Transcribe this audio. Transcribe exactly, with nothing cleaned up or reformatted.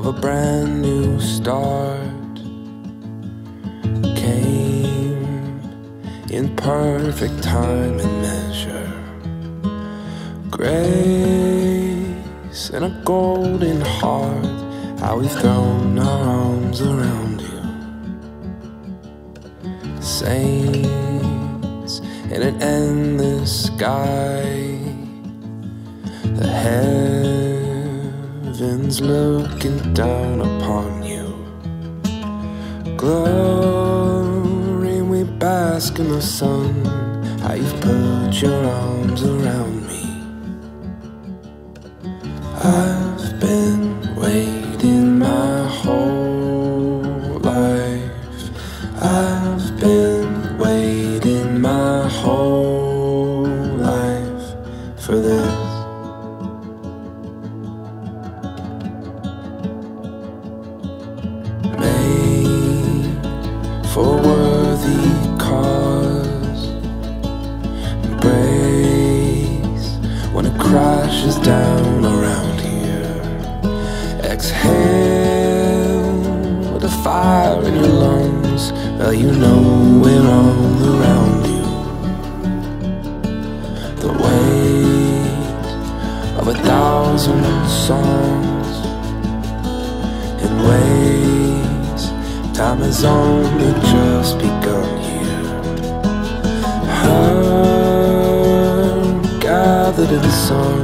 of a brand new start came in perfect time and measure, grace and a golden heart. How we've thrown our arms around you, saints in an endless sky, the heavens looking down upon you. Glory, we bask in the sun. How you've put your arms around me. I've been waiting my whole life. I've been waiting my whole life for this. Made for a worthy cause, embrace when it crashes down around here. Exhale with a fire in your lungs. Well, you know we're all around you. The weight of a thousand songs in ways time has only just begun here. Her gathered in the sun,